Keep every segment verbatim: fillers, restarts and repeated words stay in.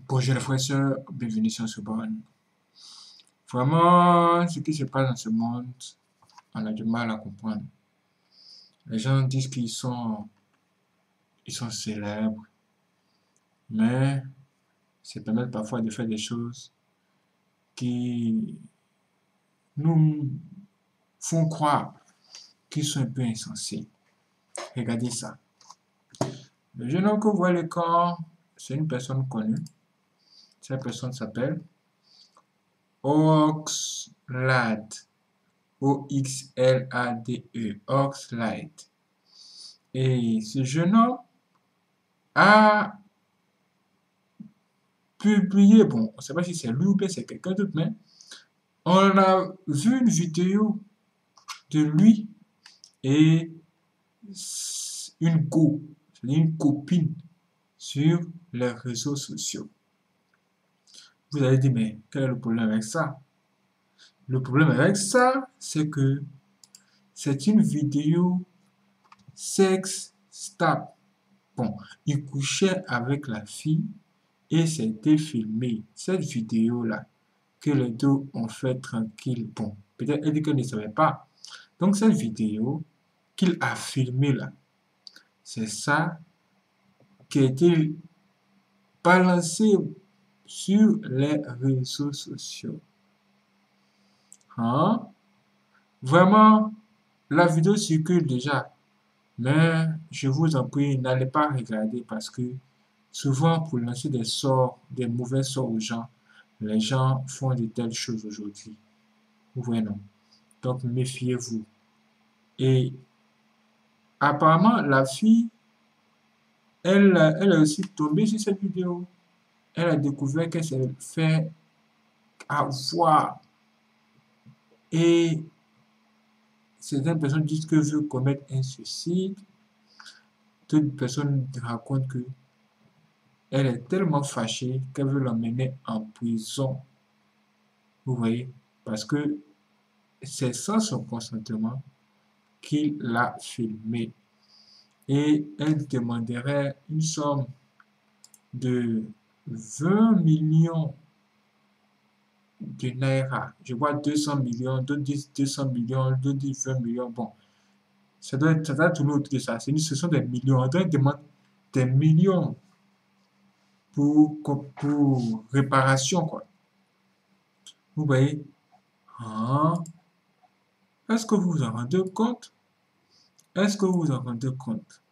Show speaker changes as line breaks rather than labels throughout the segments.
Bonjour les frères et sœurs, bienvenue sur ce borne. Vraiment, ce qui se passe dans ce monde, on a du mal à comprendre. Les gens disent qu'ils sont, ils sont célèbres, mais se permettent parfois de faire des choses qui nous font croire qu'ils sont un peu insensés. Regardez ça. Le jeune homme que vous voyez le corps, c'est une personne connue. Cette personne s'appelle Oxlade. O X L A D E. Oxlade. Et ce jeune homme a publié, bon, on ne sait pas si c'est lui ou bien c'est quelqu'un d'autre, mais on a vu une vidéo de lui et une go, c'est-à-dire une copine sur les réseaux sociaux. Vous allez dire, mais quel est le problème avec ça? Le problème avec ça, c'est que c'est une vidéo sex stap. Bon, il couchait avec la fille et c'était filmé. Cette vidéo-là, que les deux ont fait tranquille. Bon, peut-être elle dit qu'elle ne savait pas. Donc cette vidéo qu'il a filmée là, c'est ça qui a été balancé sur les réseaux sociaux. Hein? Vraiment, la vidéo circule déjà. Mais je vous en prie, n'allez pas regarder parce que souvent pour lancer des sorts, des mauvais sorts aux gens, les gens font de telles choses aujourd'hui. Vous voyez, non? Donc méfiez-vous. Et apparemment, la fille, elle, elle est aussi tombée sur cette vidéo. Elle a découvert qu'elle s'est fait avoir. Et certaines personnes disent que veut commettre un suicide. D'autres personnes racontent que elle est tellement fâchée qu'elle veut l'emmener en prison. Vous voyez? Parce que c'est sans son consentement qu'il l'a filmé. Et elle demanderait une somme de vingt millions de naira. Je vois deux cents millions, d'autres disent deux cents millions, d'autres disent vingt millions. Bon, ça doit être, ça doit tourner autour de ça. C'est, ce sont des millions. On doit demander des millions pour, pour réparation, quoi. Vous voyez? Ah, est-ce que vous vous en rendez compte? Est-ce que vous vous en rendez compte?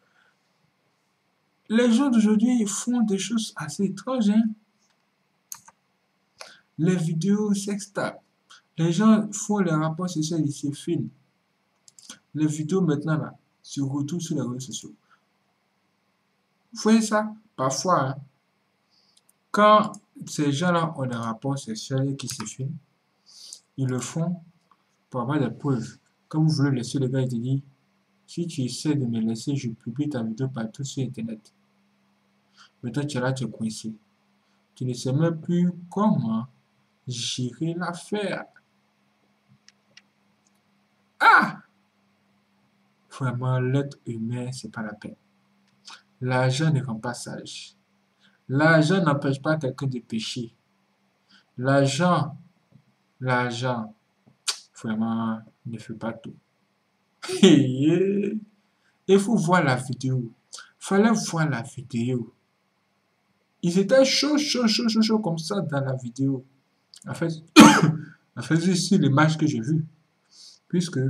Les gens d'aujourd'hui font des choses assez étranges, hein? Les vidéos sextap. Les gens font les rapports sexuels, ils se filment. Les vidéos maintenant là, se retrouvent sur les réseaux sociaux. Vous voyez ça? Parfois, hein, quand ces gens-là ont des rapports sexuels et qui se filment, ils le font pour avoir des preuves. Quand vous voulez laisser le gars, il te dit, si tu essaies de me laisser, je publie ta vidéo partout sur Internet. Mais toi, tu es là, tu es coincé. Tu ne sais même plus comment gérer l'affaire. Ah! Vraiment, l'être humain, c'est pas la peine. L'argent ne rend pas sage. L'argent n'empêche pas quelqu'un de pécher. L'argent, l'argent, vraiment, ne fait pas tout. Il faut voir la vidéo. Fallait voir la vidéo. Ils étaient chauds, chauds, chauds, chauds, chauds comme ça dans la vidéo. En fait, en fait, c'est sur l'image que j'ai vue. Puisque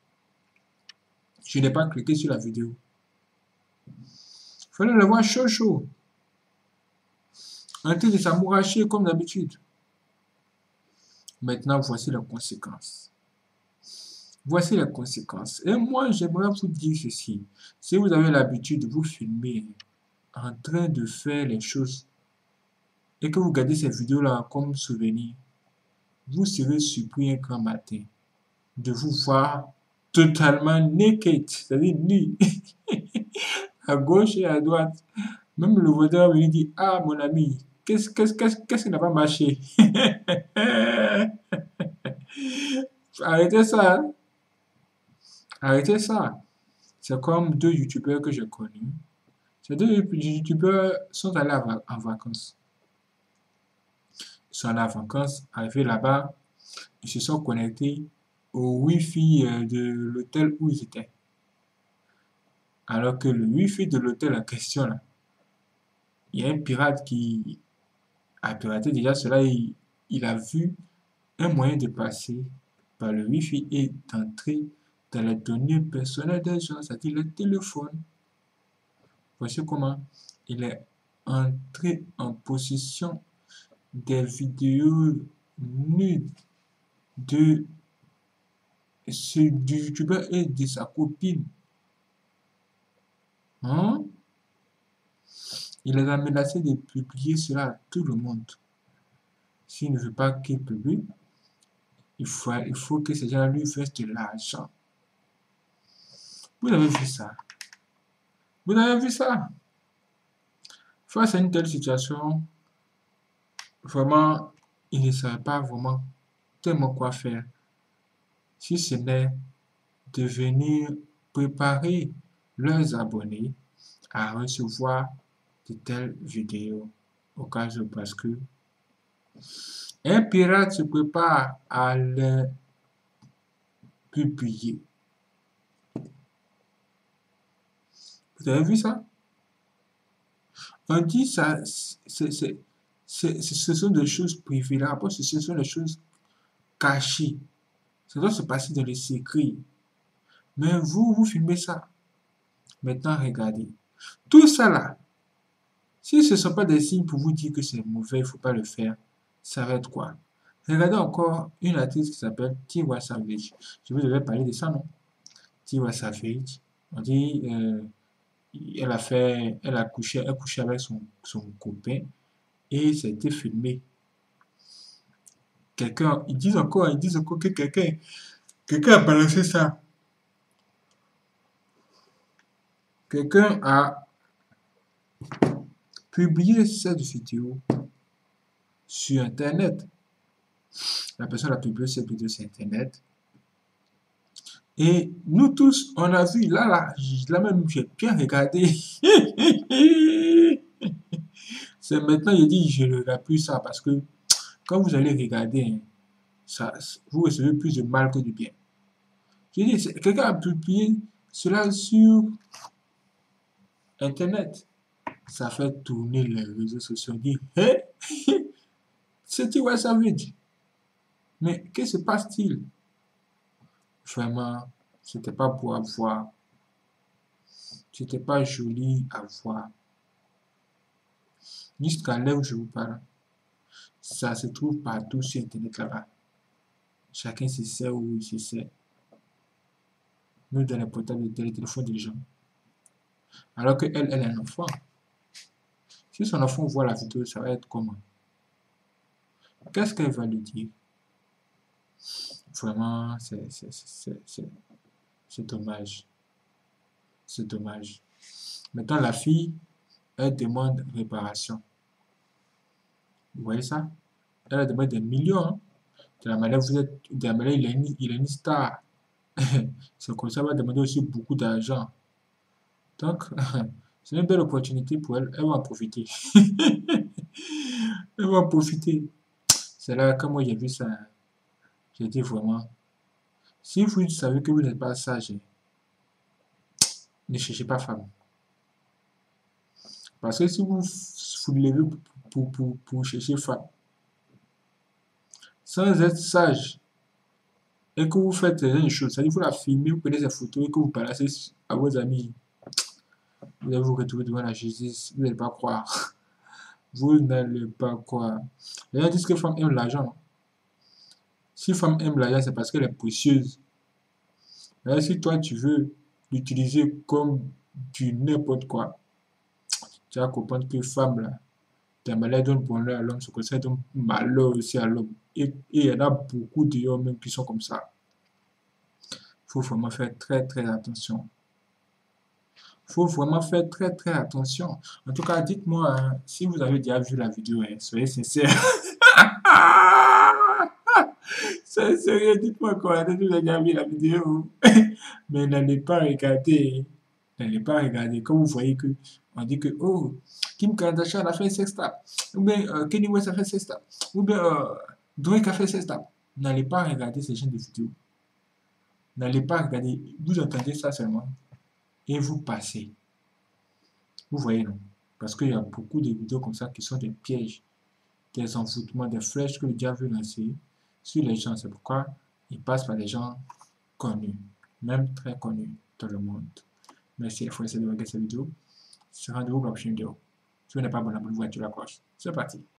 je n'ai pas cliqué sur la vidéo. Fallait le voir chaud, chaud. En train de s'amouracher comme d'habitude. Maintenant, voici les conséquences. Voici les conséquences. Et moi, j'aimerais vous dire ceci. Si vous avez l'habitude de vous filmer en train de faire les choses et que vous gardez ces vidéos-là comme souvenir, vous serez surpris un grand matin de vous voir totalement naked, c'est-à-dire nu, à gauche et à droite. Même le voisin me dit, ah mon ami, qu'est-ce qu'est-ce qu'est-ce qu'est-ce qui n'a pas marché? Arrêtez ça, hein. Arrêtez ça. C'est comme deux youtubeurs que j'ai connus. Ces deux youtubeurs sont allés en vacances. sont en vacances, arrivés là-bas, ils se sont connectés au Wi-Fi de l'hôtel où ils étaient. Alors que le Wi-Fi de l'hôtel en question, là, il y a un pirate qui a piraté déjà cela, il, il a vu un moyen de passer par le Wi-Fi et d'entrer dans les données personnelles des gens, c'est-à-dire le téléphone. Voici comment il est entré en possession des vidéos nudes de ce, du youtubeur et de sa copine. Hein? Il les a menacé de publier cela à tout le monde. S'il ne veut pas qu'il publie, il faut, il faut que ces gens lui fassent de l'argent. Vous avez vu ça? Vous avez vu ça? Face à une telle situation, vraiment, ils ne savaient pas vraiment tellement quoi faire. Si ce n'est de venir préparer leurs abonnés à recevoir de telles vidéos au cas où, parce que un pirate se prépare à les publier. Vous avez vu ça? On dit ça, c'est, c'est, c'est, ce sont des choses privées. Là, après, ce sont des choses cachées. Ça doit se passer dans les secrets. Mais vous, vous filmez ça. Maintenant, regardez. Tout ça là, si ce ne sont pas des signes pour vous dire que c'est mauvais, il ne faut pas le faire, ça va être quoi? Regardez encore une artiste qui s'appelle Tiwa Savage. Je vous avais parlé de ça, non? Tiwa Savage. On dit, euh, elle a fait, elle a couché, elle a couché avec son, son copain et ça a été filmé. Quelqu'un, ils disent encore, ils disent encore que quelqu'un, quelqu'un a balancé ça. Quelqu'un a publié cette vidéo sur Internet. La personne a publié cette vidéo sur Internet. Et nous tous, on a vu, là, là, là même, j'ai bien regardé. C'est maintenant, j'ai dit, je ne regarde plus ça parce que quand vous allez regarder, ça, vous recevez plus de mal que de bien. J'ai dit, quelqu'un a publié cela sur Internet. Ça fait tourner les réseaux sociaux. On dit, hé, c'est Tiwa Savage. Mais que se passe-t-il? Vraiment, c'était pas beau à voir. C'était pas joli à voir. Jusqu'à l'heure où je vous parle, ça se trouve partout sur Internet là-bas. Chacun se sait où il se sait. Nous, dans les portables de téléphone des gens. Alors qu'elle, elle est un enfant. Si son enfant voit la vidéo, ça va être comment? Qu'est-ce qu'elle va lui dire? Vraiment, c'est dommage. C'est dommage. Maintenant, la fille, elle demande réparation. Vous voyez ça? Elle demande des millions. Hein? De la manière, vous êtes, de la manière, il est une, il est une star. C'est comme ça, elle va demander aussi beaucoup d'argent. Donc, c'est une belle opportunité pour elle. Elle va en profiter. Elle va en profiter. C'est là, comme moi j'ai vu ça, j'ai dit vraiment, si vous savez que vous n'êtes pas sage, ne cherchez pas femme. Parce que si vous vous levez pour, pour, pour, pour chercher femme, sans être sage, et que vous faites une chose, c'est-à-dire vous la filmez, vous prenez ces photos et que vous balancez à vos amis, vous allez vous retrouver devant la justice, vous n'allez pas croire. Vous n'allez pas croire. Les gens disent que femme aime l'argent. Si femme aime l'argent, c'est parce qu'elle est précieuse. Mais si toi tu veux l'utiliser comme du n'importe quoi, tu vas comprendre que femme là, ta malheur donne bonheur à l'homme, ce que ça donne malheur aussi à l'homme. Et il y en a beaucoup d'hommes même qui sont comme ça. Il faut vraiment faire très très attention. Il faut vraiment faire très très attention. En tout cas, dites-moi hein, si vous avez déjà vu la vidéo, hein, soyez sincère. C'est sérieux, dites-moi quoi, vous avez déjà vu la vidéo. Mais n'allez pas regarder. N'allez pas regarder. Quand vous voyez que on dit que oh, Kim Kardashian a fait sextape, ou bien euh, Kanye West a fait sextape, ou bien euh, Drake a fait sextape. N'allez pas regarder ces genre de vidéos. N'allez pas regarder. Vous entendez ça seulement et vous passez. Vous voyez, non? Parce qu'il y a beaucoup de vidéos comme ça qui sont des pièges, des envoûtements, des flèches que le diable veut lancer sur les gens. C'est pourquoi il passe par des gens connus, même très connus dans le monde. Merci, il faut essayer de regarder cette vidéo. Rendez-vous pour la prochaine vidéo. Si vous n'êtes pas abonné, abonnez-vous à la cloche. C'est parti.